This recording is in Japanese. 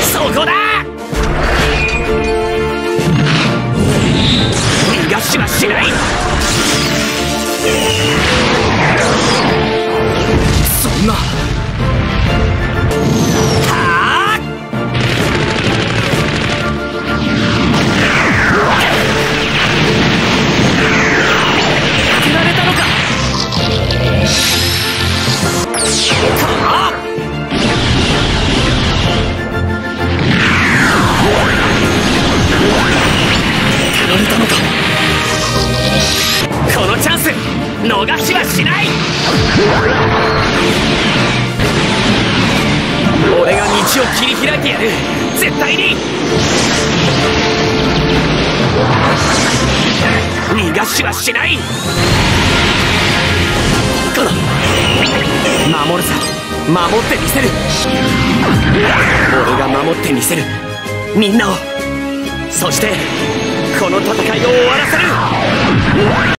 そこだ。逃がしはしない。そんな。当てられたのか。このチャンス逃しはしない。俺が道を切り開いてやる。絶対に逃がしはしない。守るさ。守ってみせる。俺が守ってみせる。みんなを。そしてこの戦いを終わらせる。